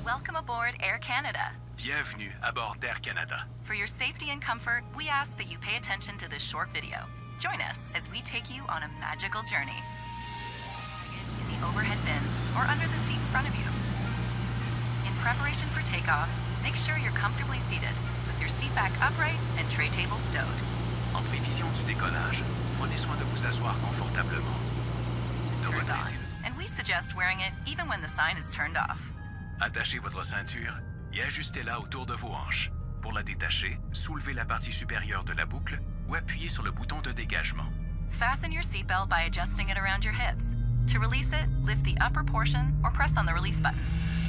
Welcome aboard Air Canada. Bienvenue à bord d'Air Canada. For your safety and comfort, we ask that you pay attention to this short video. Join us as we take you on a magical journey. Baggage in the overhead bin or under the seat in front of you. In preparation for takeoff, make sure you're comfortably seated with your seat back upright and tray table stowed. En prévision du décollage, prenez soin de vous asseoir confortablement. De Turned redresser. on, and we suggest wearing it even when the sign is turned off. Attachez votre ceinture et ajustez-la autour de vos hanches. Pour la détacher, soulevez la partie supérieure de la boucle ou appuyez sur le bouton de dégagement. Fasten your seatbelt by adjusting it around your hips. To release it, lift the upper portion or press on the release button.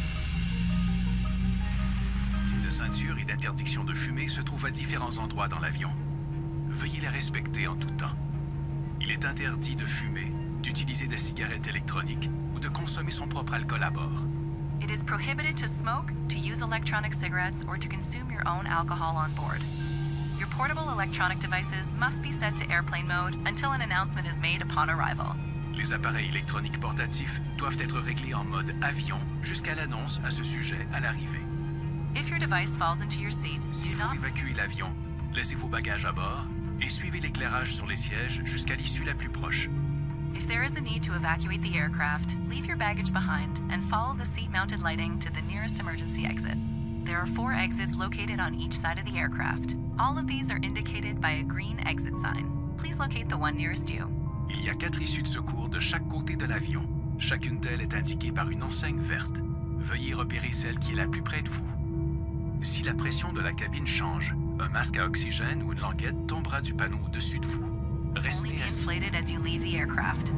Les signes de ceinture et d'interdiction de fumer se trouvent à différents endroits dans l'avion. Veuillez les respecter en tout temps. Il est interdit de fumer, d'utiliser des cigarettes électroniques ou de consommer son propre alcool à bord. It is prohibited to smoke, to use electronic cigarettes, or to consume your own alcohol on board. Your portable electronic devices must be set to airplane mode until an announcement is made upon arrival. Les appareils électroniques portatifs doivent être réglés en mode avion jusqu'à l'annonce à ce sujet à l'arrivée. If your device falls into your seat, do S'il faut not évacuer l'avion, laissez vos bagages à bord et suivez l'éclairage sur les sièges jusqu'à l'issue la plus proche. If there is a need to evacuate the aircraft, leave your baggage behind and follow the seat-mounted lighting to the nearest emergency exit. There are 4 exits located on each side of the aircraft. All of these are indicated by a green exit sign. Please locate the one nearest you. Il y a 4 issues de secours de chaque côté de l'avion. Chacune d'elles est indiquée par une enseigne verte. Veuillez repérer celle qui est la plus près de vous. Si la pression de la cabine change, un masque à oxygène ou une languette tombera du panneau au-dessus de vous. Only Restez be assis. inflated as you leave the aircraft.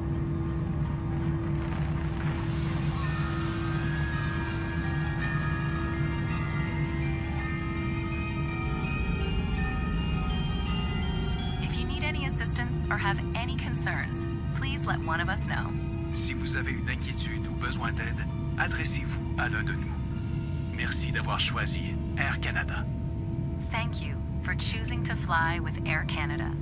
If you need any assistance or have any concerns, please let one of us know. Si vous avez une inquiétude ou besoin d'aide, adressez-vous à l'un de nous. Merci d'avoir choisi Air Canada. Thank you for choosing to fly with Air Canada.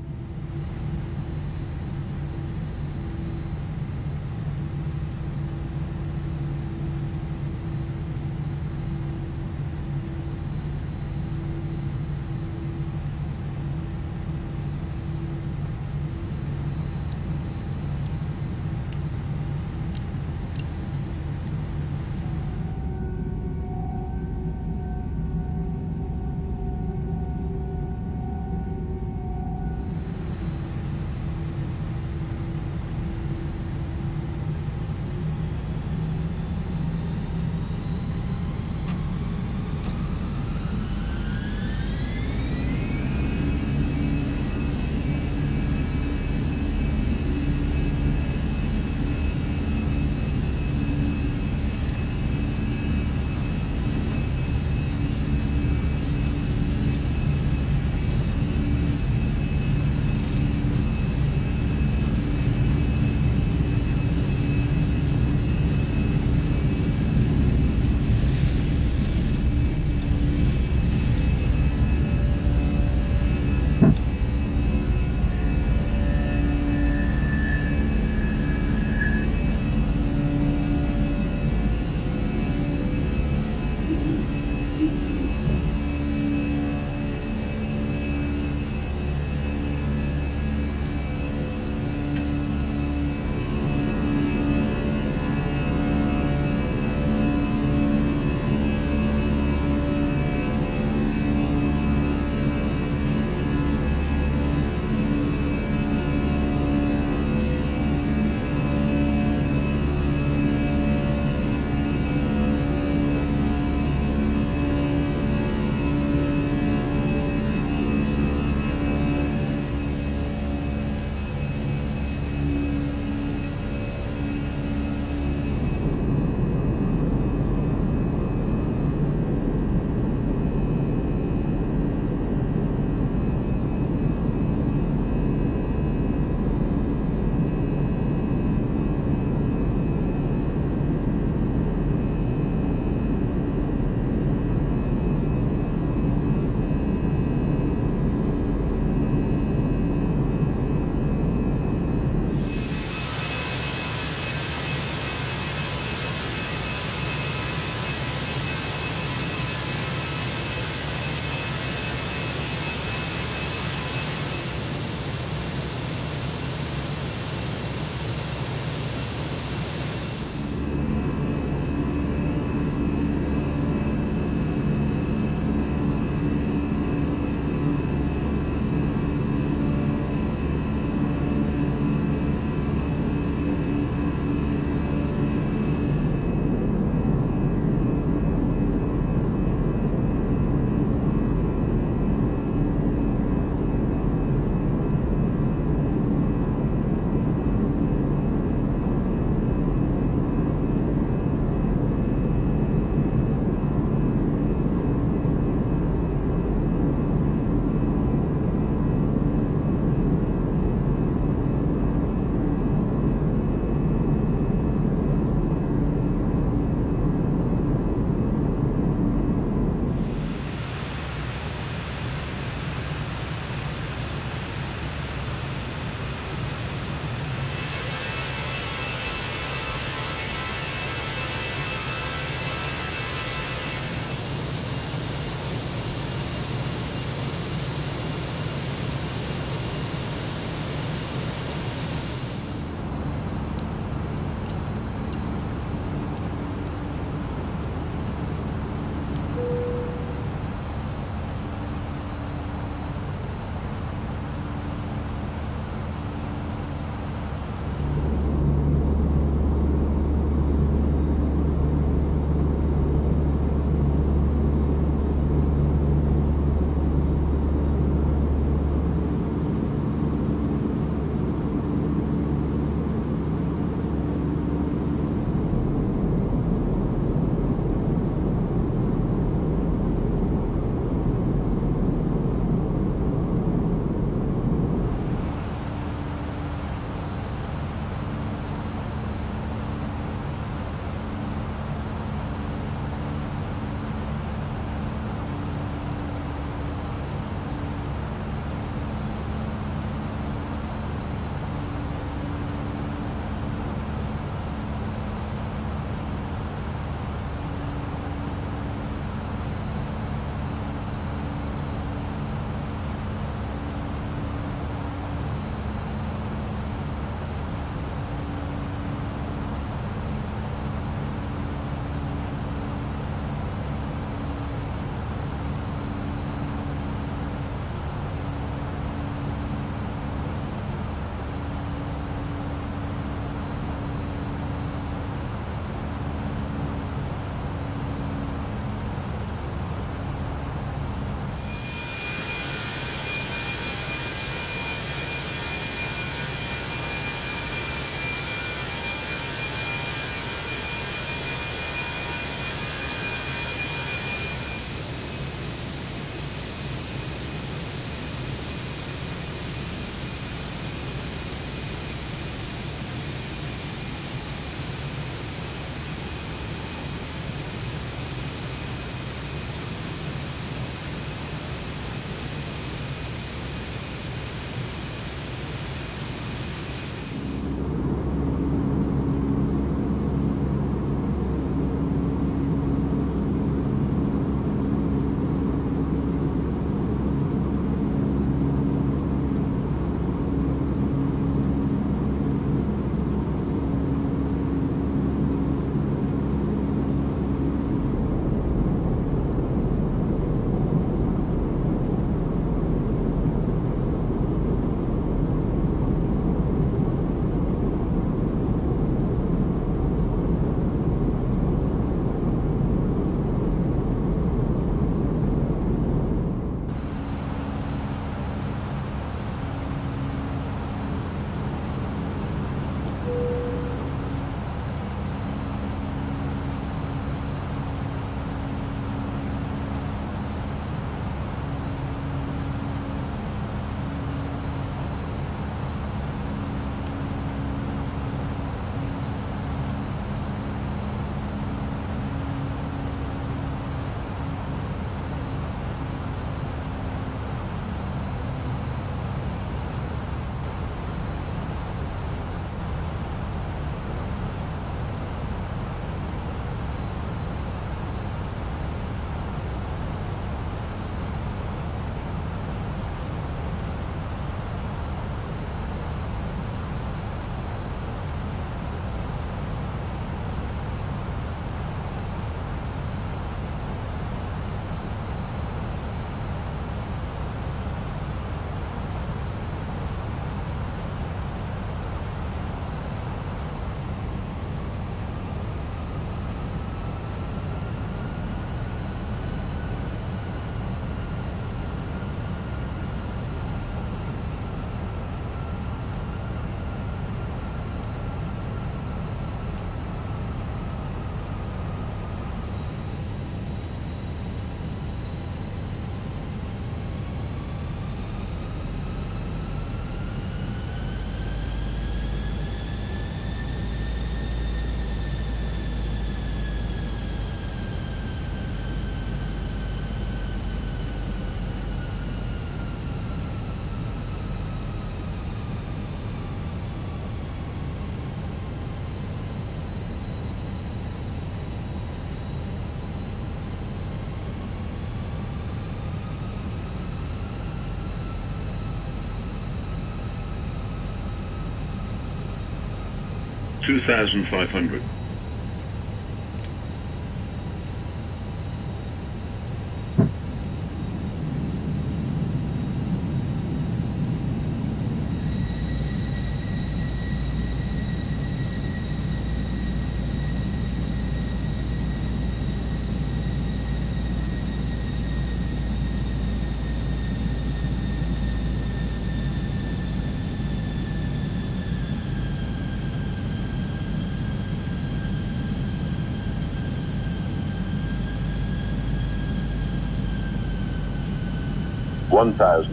2,500. One thousand.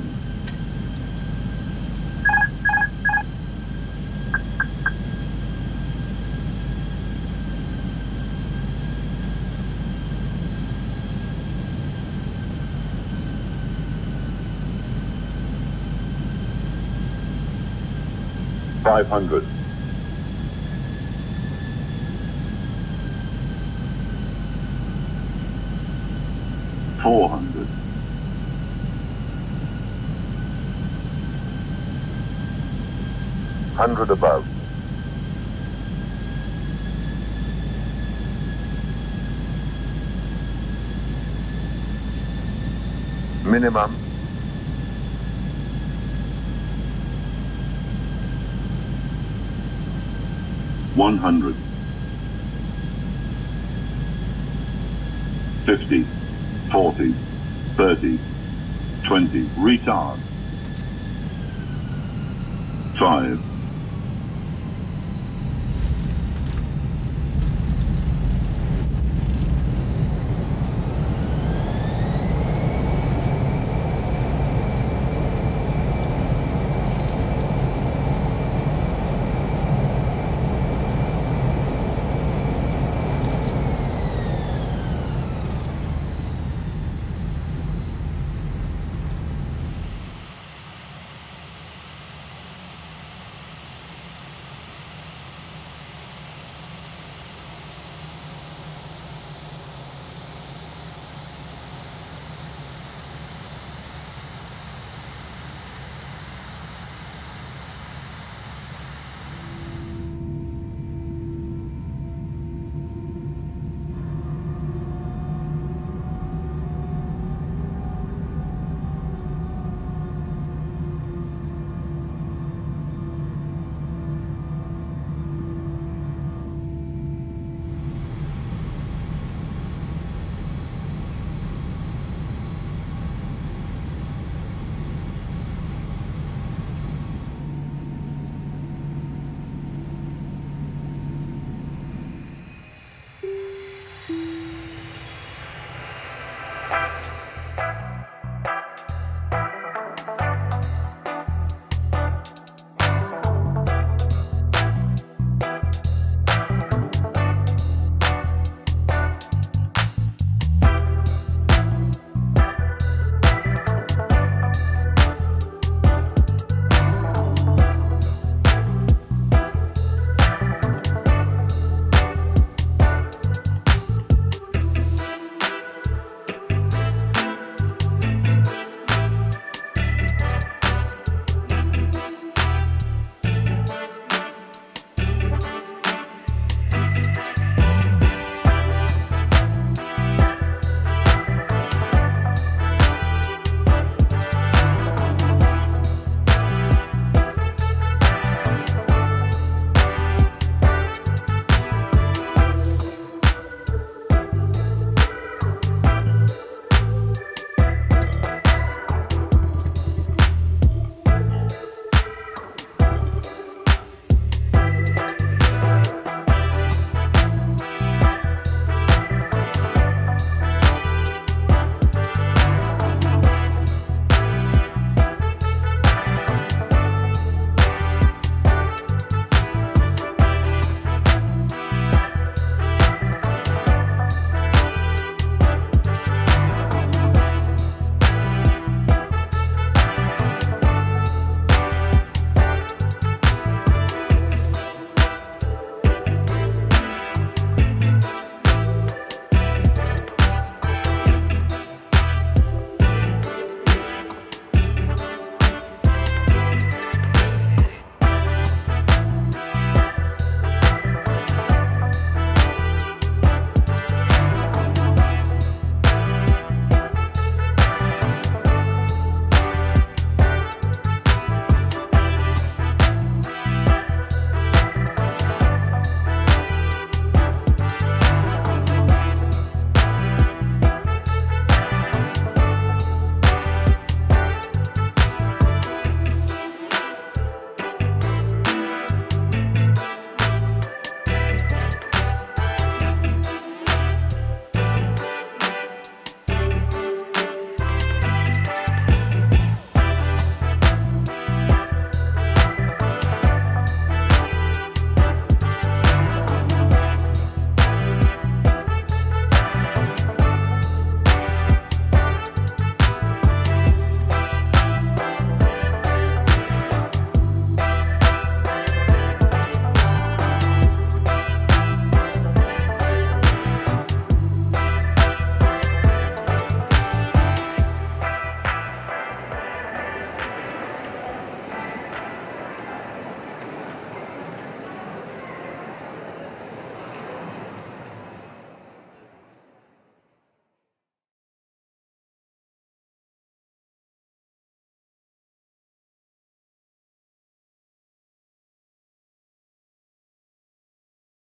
$500. $400. $100 above. Minimum. $100. 50, 40, 30, 20. Retard. 5.